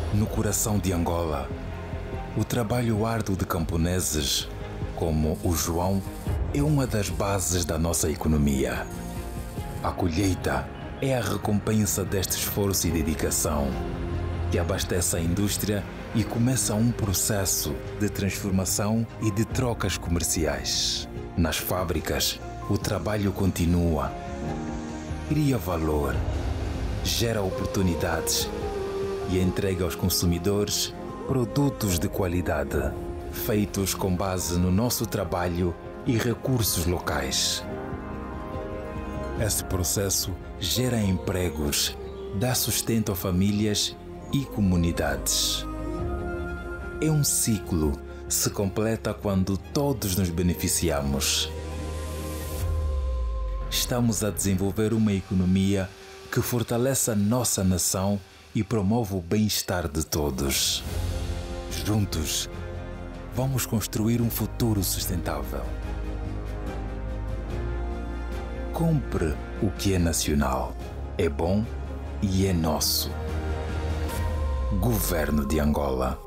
No coração de Angola, o trabalho árduo de camponeses, como o João, é uma das bases da nossa economia. A colheita é a recompensa deste esforço e dedicação, que abastece a indústria e começa um processo de transformação e de trocas comerciais. Nas fábricas, o trabalho continua, cria valor, gera oportunidades e entrega aos consumidores produtos de qualidade, feitos com base no nosso trabalho e recursos locais. Esse processo gera empregos, dá sustento a famílias e comunidades. É um ciclo, se completa quando todos nos beneficiamos. Estamos a desenvolver uma economia que fortalece a nossa nação e promove o bem-estar de todos. Juntos, vamos construir um futuro sustentável. Compre o que é nacional, é bom e é nosso. Governo de Angola.